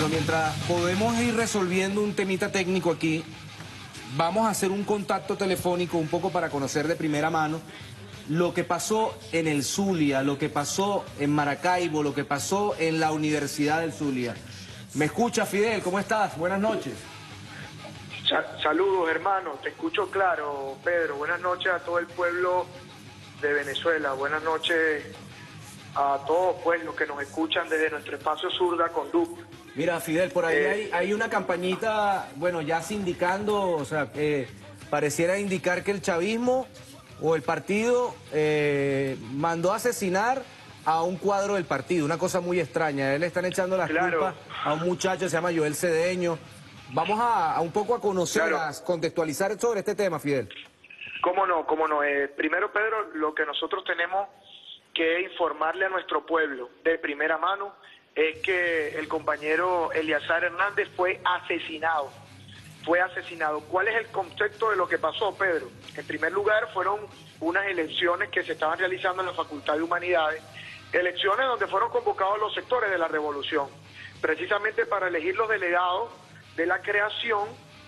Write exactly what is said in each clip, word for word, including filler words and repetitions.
Bueno, mientras podemos ir resolviendo un temita técnico aquí, vamos a hacer un contacto telefónico un poco para conocer de primera mano lo que pasó en el Zulia, lo que pasó en Maracaibo, lo que pasó en la Universidad del Zulia. ¿Me escucha, Fidel? ¿Cómo estás? Buenas noches. Sa Saludos, hermano. Te escucho claro, Pedro. Buenas noches a todo el pueblo de Venezuela. Buenas noches a todos pues los que nos escuchan desde nuestro espacio Zurda Conducta. Mira, Fidel, por ahí Eh, hay, hay una campañita, bueno, ya indicando, o sea, eh, pareciera indicar que el chavismo o el partido eh, mandó a asesinar a un cuadro del partido, una cosa muy extraña. A él le están echando las Claro. culpas a un muchacho que se llama Joel Cedeño. Vamos a, a un poco a conocer, Claro. a contextualizar sobre este tema, Fidel. ¿Cómo no? ¿Cómo no? Eh, primero, Pedro, lo que nosotros tenemos que informarle a nuestro pueblo de primera mano es que el compañero Eleazar Hernández fue asesinado. Fue asesinado. ¿Cuál es el contexto de lo que pasó, Pedro? En primer lugar, fueron unas elecciones que se estaban realizando en la Facultad de Humanidades, elecciones donde fueron convocados los sectores de la revolución, precisamente para elegir los delegados de la creación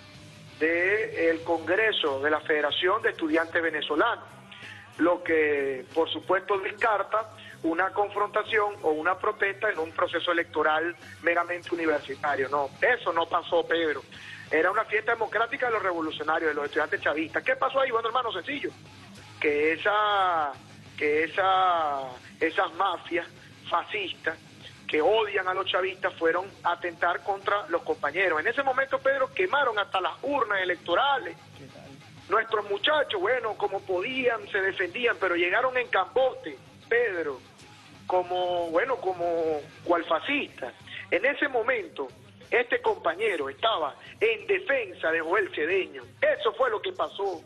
del Congreso de la Federación de Estudiantes Venezolanos, lo que por supuesto descarta una confrontación o una protesta en un proceso electoral meramente universitario. No, eso no pasó, Pedro. Era una fiesta democrática de los revolucionarios, de los estudiantes chavistas. ¿Qué pasó ahí? Bueno, hermano, sencillo, que esa, que esa, esas mafias fascistas que odian a los chavistas fueron a atentar contra los compañeros. En ese momento, Pedro, quemaron hasta las urnas electorales. Nuestros muchachos, bueno, como podían, se defendían, pero llegaron en cambote, Pedro, como, bueno, como cual fascista. En ese momento, este compañero estaba en defensa de Joel Cedeño. Eso fue lo que pasó.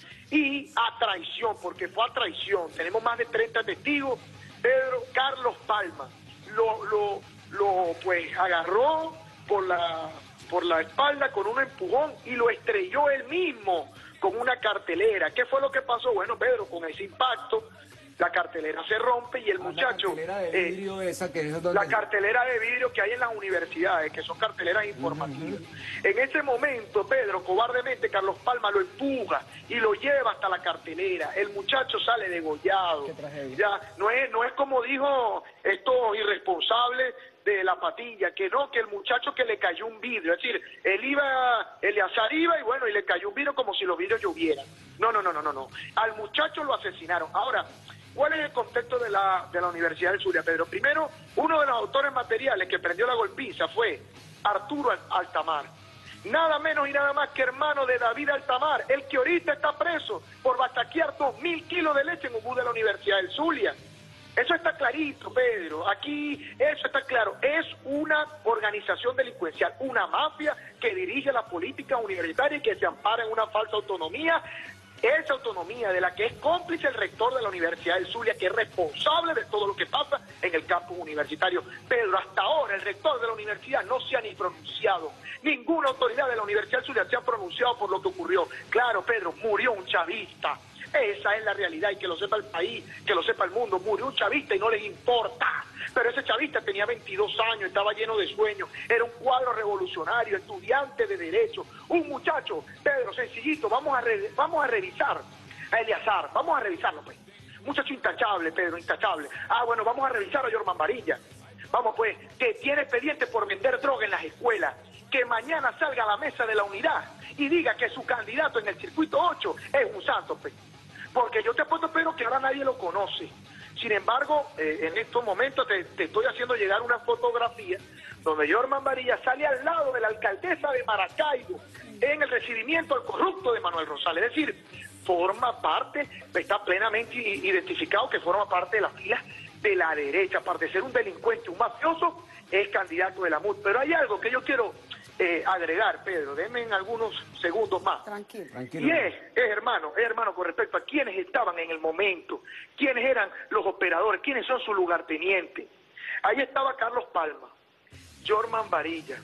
Y a traición, porque fue a traición. Tenemos más de treinta testigos. Pedro Carlos Palma lo, lo, lo pues agarró por la, por la espalda con un empujón y lo estrelló él mismo con una cartelera. ¿Qué fue lo que pasó? Bueno, Pedro, con ese impacto, la cartelera se rompe y el Ah, muchacho... La cartelera de vidrio eh, esa que es donde... La cartelera de vidrio que hay en las universidades, que son carteleras informativas. Uh-huh. En ese momento, Pedro, cobardemente, Carlos Palma lo empuja y lo lleva hasta la cartelera. El muchacho sale degollado. Qué tragedia. Ya, no es, no es como dijo estos irresponsables de la patilla, que no, que el muchacho que le cayó un vidrio, es decir, él iba, Eleazar iba y bueno, y le cayó un vidrio como si los vidrios llovieran. No, no, no, no, no, no. Al muchacho lo asesinaron. Ahora, ¿cuál es el contexto de la, de la Universidad del Zulia, Pedro? Primero, uno de los autores materiales que prendió la golpiza fue Arturo Altamar. Nada menos y nada más que hermano de David Altamar, el que ahorita está preso por bataquear dos mil kilos de leche en un bus de la Universidad del Zulia. Eso está clarito, Pedro. Aquí eso está claro. Es una organización delincuencial, una mafia que dirige la política universitaria y que se ampara en una falsa autonomía. Esa autonomía de la que es cómplice el rector de la Universidad del Zulia, que es responsable de todo lo que pasa en el campus universitario. Pedro, hasta ahora el rector de la universidad no se ha ni pronunciado. Ninguna autoridad de la Universidad del Zulia se ha pronunciado por lo que ocurrió. Claro, Pedro, murió un chavista. Esa es la realidad y que lo sepa el país, que lo sepa el mundo. Murió un chavista y no les importa. Pero ese chavista tenía veintidós años, estaba lleno de sueños, era un cuadro revolucionario, estudiante de Derecho, un muchacho, Pedro, sencillito, vamos a, re, vamos a revisar a Eleazar, vamos a revisarlo, pues. Muchacho intachable, Pedro, intachable. Ah, bueno, vamos a revisar a Yorman Varilla. Vamos, pues, que tiene expediente por vender droga en las escuelas, que mañana salga a la mesa de la unidad y diga que su candidato en el circuito ocho es un santo, pues. Porque yo te apuesto, Pedro, que ahora nadie lo conoce. Sin embargo, eh, en estos momentos te, te estoy haciendo llegar una fotografía donde Yorman Varilla sale al lado de la alcaldesa de Maracaibo en el recibimiento al corrupto de Manuel Rosales. Es decir, forma parte, está plenamente identificado que forma parte de las filas de la derecha. Aparte de ser un delincuente, un mafioso, es candidato de la M U D. Pero hay algo que yo quiero eh, agregar, Pedro, denme en algunos segundos más. Tranquilo. Tranquilo. Y es, es hermano, es hermano con respecto a quienes estaban en el momento, quiénes eran los operadores, quiénes son sus lugartenientes. Ahí estaba Carlos Palma, Yorman Varilla,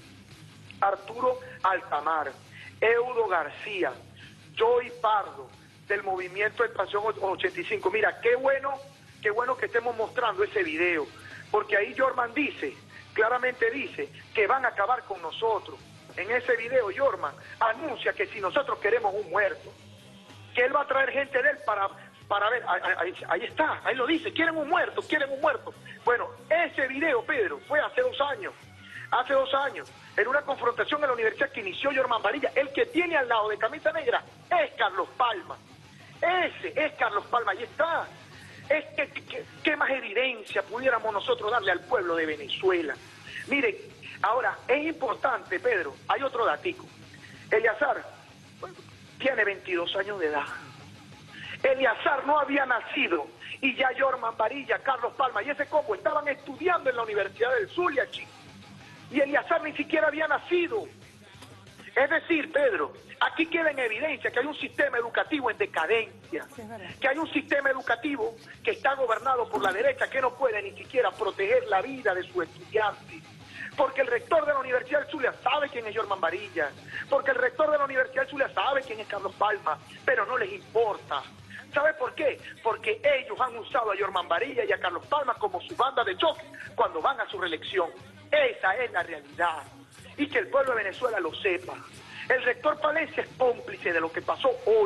Arturo Altamar, Eudo García, Joy Pardo, del Movimiento Expansión ochenta y cinco. Mira, qué bueno, qué bueno que estemos mostrando ese video, porque ahí Yorman dice claramente dice que van a acabar con nosotros. En ese video, Yorman anuncia que si nosotros queremos un muerto, que él va a traer gente de él para, para ver, ahí, ahí, ahí está, ahí lo dice, quieren un muerto, quieren un muerto. Bueno, ese video, Pedro, fue hace dos años, hace dos años, en una confrontación en la universidad que inició Yorman Varilla. El que tiene al lado de camisa negra es Carlos Palma, ese es Carlos Palma, ahí está. Es que, que, ¿qué más evidencia pudiéramos nosotros darle al pueblo de Venezuela? Miren, ahora, es importante, Pedro, hay otro datico. Eleazar bueno, tiene veintidós años de edad. Eleazar no había nacido y ya Yorman Varilla, Carlos Palma y ese combo estaban estudiando en la Universidad del Zulia, chicos. Y Eleazar ni siquiera había nacido. Es decir, Pedro, aquí queda en evidencia que hay un sistema educativo en decadencia, que hay un sistema educativo que está gobernado por la derecha, que no puede ni siquiera proteger la vida de sus estudiantes. Porque el rector de la Universidad del Zulia sabe quién es Yorman Varilla, porque el rector de la Universidad del Zulia sabe quién es Carlos Palma, pero no les importa. ¿Sabe por qué? Porque ellos han usado a Yorman Varilla y a Carlos Palma como su banda de choque cuando van a su reelección. Esa es la realidad. Y que el pueblo de Venezuela lo sepa. El rector Palencia es cómplice de lo que pasó hoy.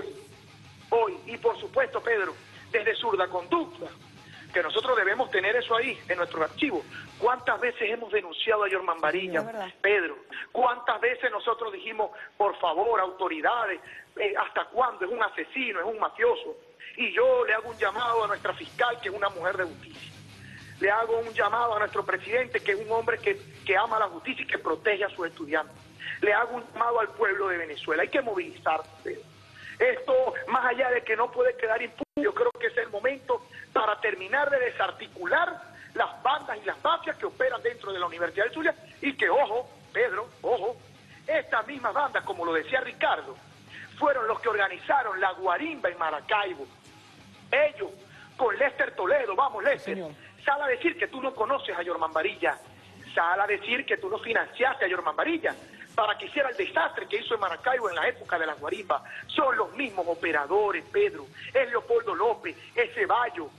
Hoy. Y por supuesto, Pedro, desde Zurda Conducta, que nosotros debemos tener eso ahí, en nuestro archivo. ¿Cuántas veces hemos denunciado a Yorman Varilla, sí, Pedro? ¿Cuántas veces nosotros dijimos, por favor, autoridades, eh, hasta cuándo? Es un asesino, es un mafioso. Y yo le hago un llamado a nuestra fiscal, que es una mujer de justicia. Le hago un llamado a nuestro presidente, que es un hombre que, que ama la justicia y que protege a sus estudiantes. Le hago un llamado al pueblo de Venezuela. Hay que movilizarse. Esto, más allá de que no puede quedar impune, yo creo que es el momento para terminar de desarticular las bandas y las mafias que operan dentro de la Universidad del Zulia y que, ojo, Pedro, ojo, estas mismas bandas, como lo decía Ricardo, fueron los que organizaron la guarimba en Maracaibo. Ellos, con Lester Toledo, vamos Lester, sal a decir que tú no conoces a Yorman Varilla, sal a decir que tú no financiaste a Yorman Varilla para que hiciera el desastre que hizo en Maracaibo en la época de las guarimbas. Son los mismos operadores, Pedro, es Leopoldo López, es Ceballos,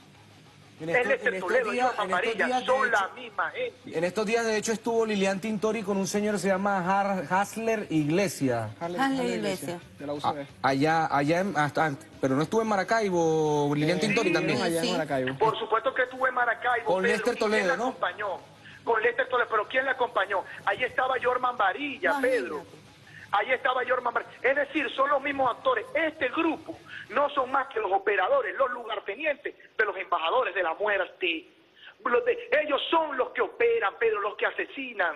En estos, es Lester en Toledo y Yorman Varilla, días, son hecho, la misma gente. En estos días, de hecho, estuvo Lilian Tintori con un señor que se llama Har Hasler Iglesias. Hasler Iglesias. De la U C B. Ah, allá, allá, en, hasta, pero no estuvo en Maracaibo, Lilian Eh, Tintori sí, también. allá Sí. en Maracaibo. Por supuesto que estuvo en Maracaibo, Con Pedro, Lester ¿y quién Toledo, la ¿no? acompañó? Con Lester Toledo, pero ¿quién la acompañó? Ahí estaba Yorman Varilla, Imagínate. Pedro. Ahí estaba Yorman Varilla. Es decir, son los mismos actores. Este grupo no son más que los operadores, los lugartenientes de los embajadores de la muerte. Los de, ellos son los que operan, Pedro, los que asesinan.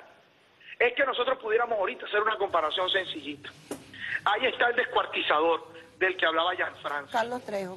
Es que nosotros pudiéramos ahorita hacer una comparación sencillita. Ahí está el descuartizador del que hablaba Jean-France. Carlos Trejo.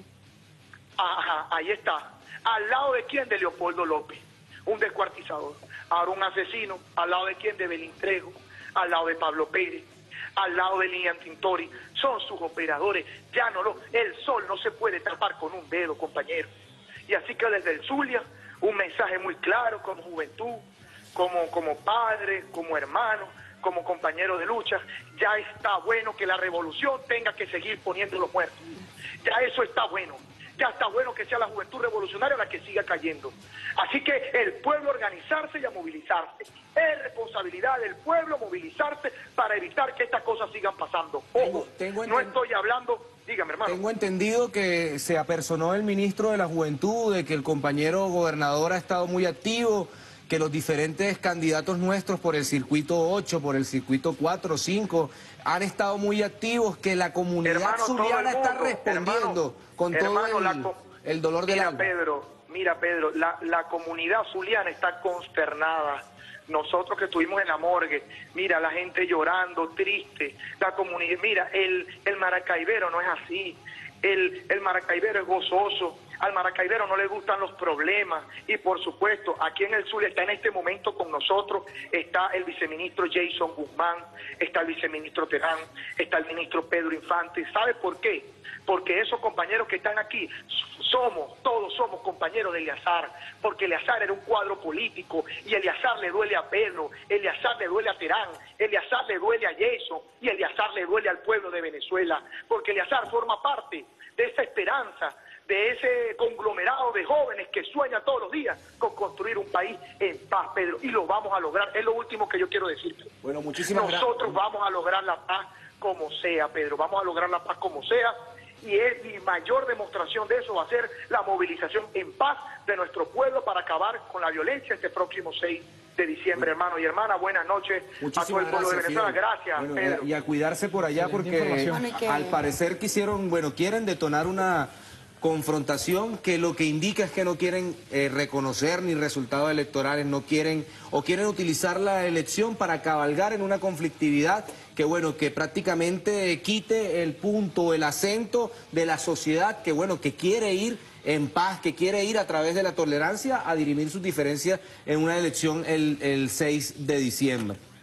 Ajá, ahí está. ¿Al lado de quién? De Leopoldo López, un descuartizador. Ahora un asesino, ¿al lado de quién? De Belín Trejo, al lado de Pablo Pérez, al lado de Lilian Tintori. Son sus operadores. Ya no lo, el sol no se puede tapar con un dedo, compañero. Y así que desde el Zulia, un mensaje muy claro como juventud, como, como padre, como hermano, como compañero de lucha. Ya está bueno que la revolución tenga que seguir poniendo los muertos. Ya eso está bueno. Ya está bueno que sea la juventud revolucionaria la que siga cayendo. Así que el pueblo organizarse y a movilizarse. Es responsabilidad del pueblo movilizarse para evitar que estas cosas sigan pasando. Ojo, Tengo- tengo no enten- estoy hablando, dígame hermano. Tengo entendido que se apersonó el ministro de la Juventud, de que el compañero gobernador ha estado muy activo, que los diferentes candidatos nuestros por el circuito ocho, por el circuito cuatro, cinco, han estado muy activos, que la comunidad Hermano, todo zuliana el está mundo, respondiendo hermano, con hermano, todo la el, co- el dolor del Mira, alma. Pedro, mira, Pedro, la, la comunidad zuliana está consternada. Nosotros que estuvimos en la morgue, mira, la gente llorando, triste. La comunidad, mira, el, el maracaibero no es así. El, el maracaibero es gozoso. Al maracaibero no le gustan los problemas. Y por supuesto, aquí en el Zulia está en este momento con nosotros, está el viceministro Jason Guzmán, está el viceministro Terán, está el ministro Pedro Infante. ¿Sabe por qué? Porque esos compañeros que están aquí somos, todos somos compañeros de Eleazar, porque Eleazar era un cuadro político y Eleazar le duele a Pedro, Eleazar le duele a Terán, Eleazar le duele a Jason y Eleazar le duele al pueblo de Venezuela, porque Eleazar forma parte de esa esperanza de ese conglomerado de jóvenes que sueñan todos los días con construir un país en paz, Pedro, y lo vamos a lograr. Es lo último que yo quiero decir, Pedro. Bueno, muchísimas gracias. Nosotros vamos a lograr la paz como sea, Pedro, vamos a lograr la paz como sea, y es mi mayor demostración de eso va a ser la movilización en paz de nuestro pueblo para acabar con la violencia este próximo seis de diciembre, hermano y hermana. Buenas noches a todo el pueblo de Venezuela. Gracias, bueno, Pedro. Y a cuidarse por allá porque al parecer quisieron, bueno, quieren detonar una confrontación que lo que indica es que no quieren eh, reconocer ni resultados electorales, no quieren o quieren utilizar la elección para cabalgar en una conflictividad que bueno, que prácticamente quite el punto, el acento de la sociedad que bueno, que quiere ir en paz, que quiere ir a través de la tolerancia a dirimir sus diferencias en una elección el, el seis de diciembre.